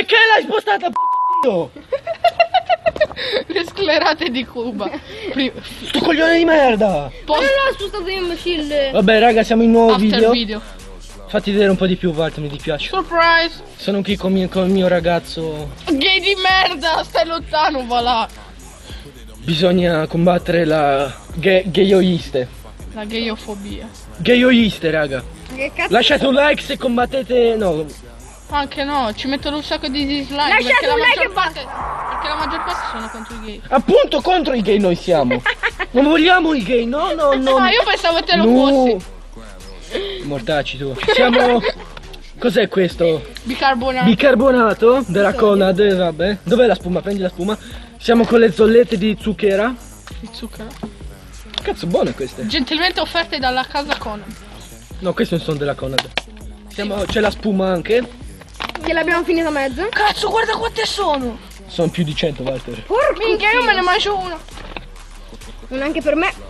Perché l'hai spostata, p***o? Le sclerate di Cuba. Sto coglione di merda! Ma non l'ho spostato io, imbecille. Vabbè raga, siamo in nuovo After video. Fatti vedere un po' di più, Walter, mi dispiace. Surprise! Sono qui con il mio ragazzo. Gay di merda, stai lontano, va là. Bisogna combattere la gayoiste. La gayofobia. Gayoiste, raga. Che cazzo? Lasciate un like se combattete. No. Anche no, ci mettono un sacco di dislike. Lasciate Perché la un like maggior e parte. Perché la maggior parte sono contro i gay. Appunto contro i gay noi siamo. Non vogliamo i gay, no, no, no. Ah, io pensavo te lo No. fossi. Mortacci tu. Siamo. Cos'è questo? Bicarbonato. Bicarbonato della Conad, vabbè. Dov'è la spuma? Prendi la spuma. Siamo con le zollette di zucchera. Di zucchero. Cazzo, buone queste. Gentilmente offerte dalla casa Conan. No, queste non sono della Conad. C'è la spuma anche. Che l'abbiamo finita a mezzo. Cazzo, guarda quante sono. Sono più di 100, Walter. Minchia, io me ne mangio una. Non anche per me.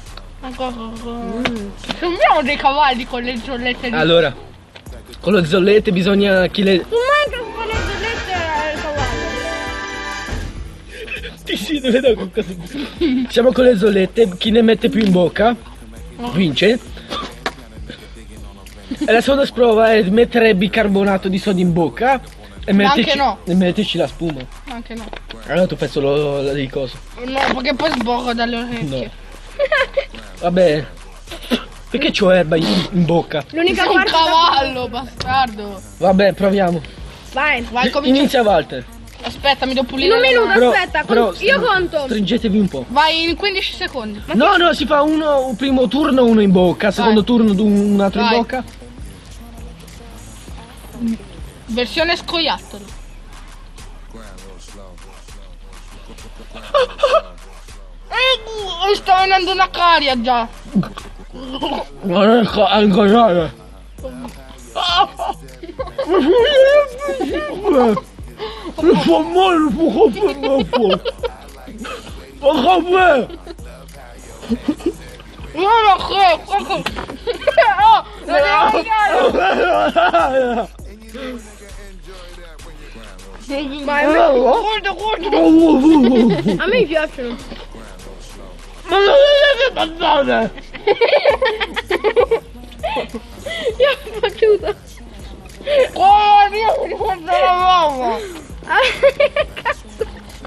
Sembriamo dei cavalli con le zollette di... Allora, con le zollette bisogna chi le. Non manca con le zollette al cavallo. Sì, dove da qualcosa. Siamo con le zollette, chi ne mette più in bocca vince. E la seconda prova è mettere bicarbonato di sodio in bocca e metterci, no. e metterci la spuma. Anche no. Allora tu penso di cosa? No, perché poi sborro dalle orecchie. No. Vabbè. Perché c'ho erba in bocca? L'unica Sei un parte. cavallo, bastardo. Vabbè, proviamo. Vai. Vai, comincia. Inizia Walter. Aspetta, mi devo pulire In un le minuto, mani. Però- aspetta. però Io conto. Stringetevi un po'. Vai in 15 secondi. No, no, si fa un primo turno uno in bocca, secondo turno un altro in Vai. bocca. Versione scoiattolo. Mi sta venendo una caria già. Ma è cos'è? Mi fa male, mi fa male. No, no, che? Oh, non devo Vai. Guarda, guarda. A me piacciono. Ma non deve passare! Io ho battuto. Oh, Dio, mi guarda la mamma. Cazzo.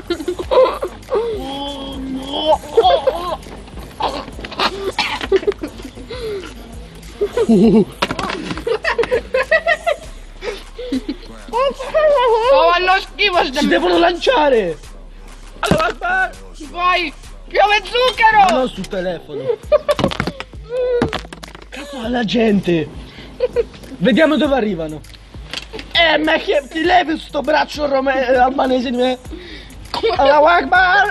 Oh, fanno schifo ste Si devono lanciare! Allora, Vai, piove zucchero. non sul telefono. Cazzo alla gente! Vediamo dove arrivano. Ma che ti levi sto braccio albanese di me? Allahu Akbar!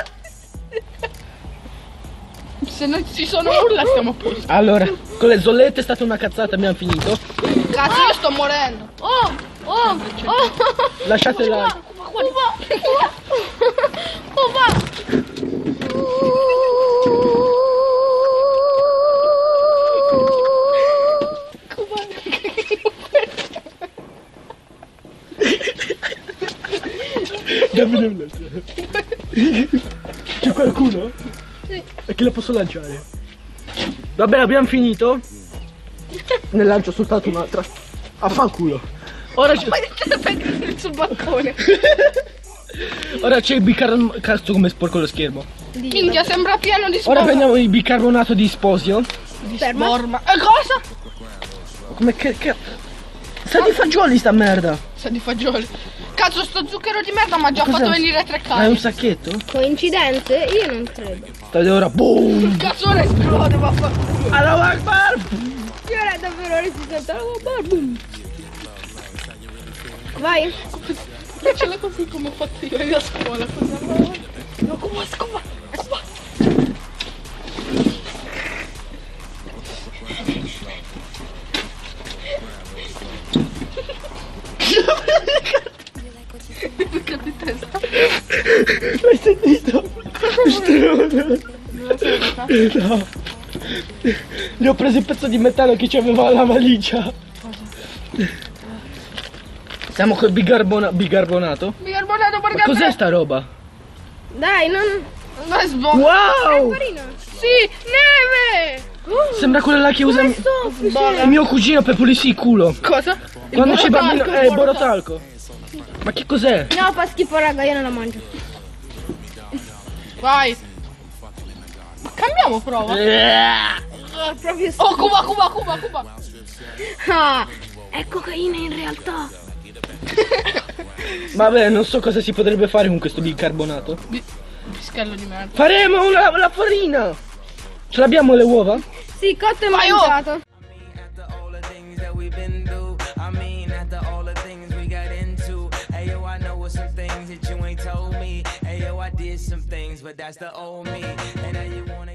Se non ci sono urla stiamo a posto. Allora, con le zollette è stata una cazzata, abbiamo finito. Cazzo, io sto morendo. Oh. Lasciatela. Dammi. C'è qualcuno? Sì. E che la posso lanciare? Vabbè, abbiamo finito. Ne lancio soltanto un'altra. Affanculo. Ora c'è. Sul balcone. Ora c'è il bicarbonato. Cazzo come sporco lo schermo. Minchia, sembra pieno di Ora sborma. prendiamo il bicarbonato di sposio. Di Ferma. sborma. E cosa? Come che. Sa di fagioli sta merda. Sa di fagioli. Cazzo, sto zucchero di merda mi ha già Cos'è? fatto venire 3 Ma è un cani. sacchetto? Coincidenze? Io non credo. Stai ora. Boom! Cazzo, ora esplode, vaffanculo. Allahu Akbar! Io ora davvero resistente. Vai. Ce l'ho così come ho fatto io a scuola. No, come scuola. Di testa. L'hai sentito? No. Gli ho preso il pezzo di metallo che c'aveva la valigia. Siamo col bicarbonato? Bicarbonato Ma cos'è sta roba? Dai, non... Non è sbocco. Wow! Farina. Sì, neve! Sembra quella là che usa Bolla. il mio cugino per pulirsi il culo. Cosa? Quando c'è bambino... borotalco, il borotalco. Ma che cos'è? No, fa schifo, raga, io non la mangio. Vai. Ma cambiamo prova. Proprio Oh, Cuba. Ah, è cocaina in realtà. Vabbè, non so cosa si potrebbe fare con questo bicarbonato. Pischello di merda. Faremo la farina! Ce l'abbiamo le uova? Sì, cotto e Vai, oh. mangiato. After all the things that we've been through, I mean, after all the things we got into. Hey yo, I know some things that you ain't told me. Hey yo, I did some things, but that's the old me. And now you wanna